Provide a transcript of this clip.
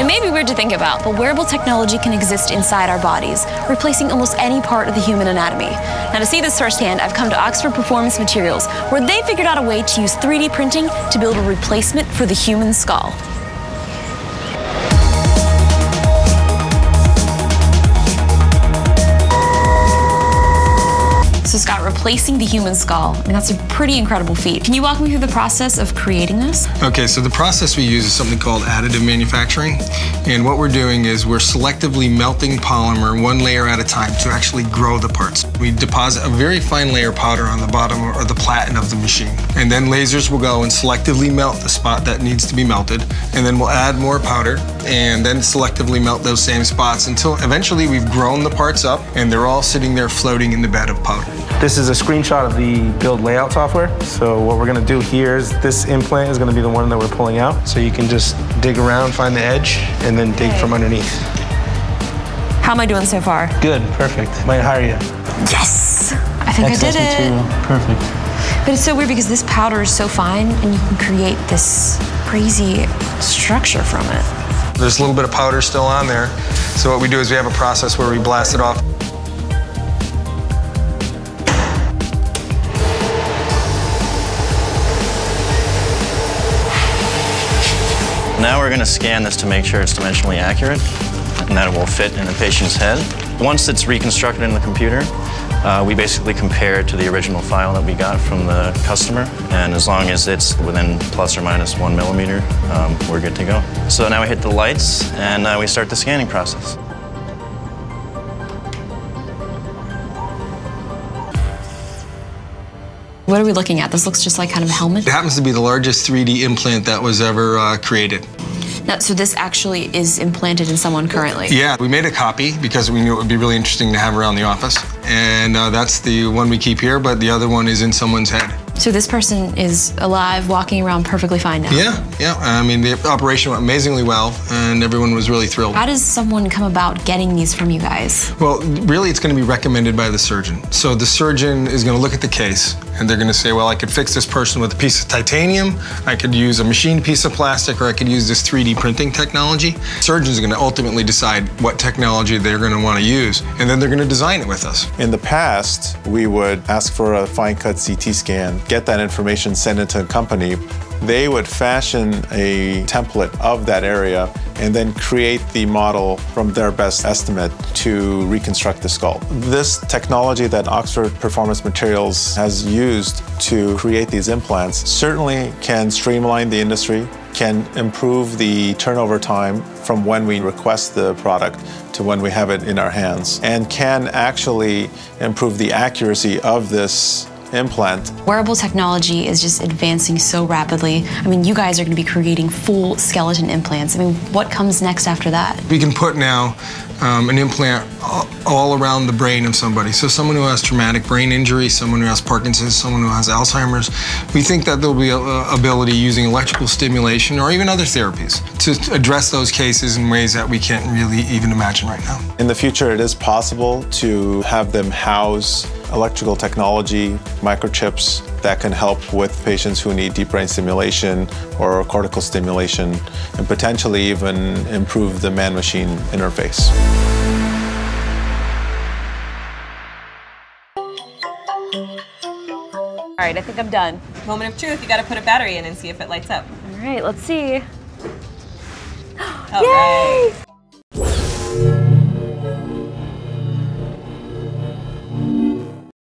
may be weird to think about, but wearable technology can exist inside our bodies, replacing almost any part of the human anatomy. Now, to see this firsthand, I've come to Oxford Performance Materials, where they figured out a way to use 3D printing to build a replacement for the human skull. So Scott, replacing the human skull, I mean, that's a pretty incredible feat. Can you walk me through the process of creating this? Okay, so the process we use is something called additive manufacturing. And what we're doing is we're selectively melting polymer one layer at a time to actually grow the parts. We deposit a very fine layer of powder on the bottom or the platen of the machine. And then lasers will go and selectively melt the spot that needs to be melted. And then we'll add more powder and then selectively melt those same spots until eventually we've grown the parts up and they're all sitting there floating in the bed of powder. This is a screenshot of the build layout software. So what we're gonna do here is this implant is gonna be the one that we're pulling out. So you can just dig around, find the edge, and then dig from underneath. How am I doing so far? Good, perfect. Might hire you. Yes! I think I did it. Perfect. But it's so weird because this powder is so fine and you can create this crazy structure from it. There's a little bit of powder still on there. So what we do is we have a process where we blast it off. Now we're going to scan this to make sure it's dimensionally accurate and that it will fit in the patient's head. Once it's reconstructed in the computer, we basically compare it to the original file that we got from the customer, and as long as it's within plus or minus 1 millimeter, we're good to go. So now we hit the lights and we start the scanning process. What are we looking at? This looks just like kind of a helmet. It happens to be the largest 3D implant that was ever created. Now, so this actually is implanted in someone currently? Yeah, we made a copy because we knew it would be really interesting to have around the office. And that's the one we keep here, but the other one is in someone's head. So this person is alive, walking around perfectly fine now? Yeah. I mean, the operation went amazingly well, and everyone was really thrilled. How does someone come about getting these from you guys? Well, really, it's going to be recommended by the surgeon. So the surgeon is going to look at the case, and they're going to say, well, I could fix this person with a piece of titanium, I could use a machined piece of plastic, or I could use this 3D printing technology. Surgeons are going to ultimately decide what technology they're going to want to use, and then they're going to design it with us. In the past, we would ask for a fine-cut CT scan, get that information, send it to a company. They would fashion a template of that area and then create the model from their best estimate to reconstruct the skull. This technology that Oxford Performance Materials has used to create these implants certainly can streamline the industry, can improve the turnover time from when we request the product to when we have it in our hands, and can actually improve the accuracy of this implant. Wearable technology is just advancing so rapidly. I mean, you guys are going to be creating full skeleton implants. I mean, what comes next after that? We can put now an implant all around the brain of somebody. So someone who has traumatic brain injury, someone who has Parkinson's, someone who has Alzheimer's. We think that there'll be an ability using electrical stimulation or even other therapies to address those cases in ways that we can't really even imagine right now. In the future, it is possible to have them house electrical technology, microchips that can help with patients who need deep brain stimulation or cortical stimulation, and potentially even improve the man-machine interface. All right, I think I'm done. Moment of truth, you gotta put a battery in and see if it lights up. All right, let's see. All right.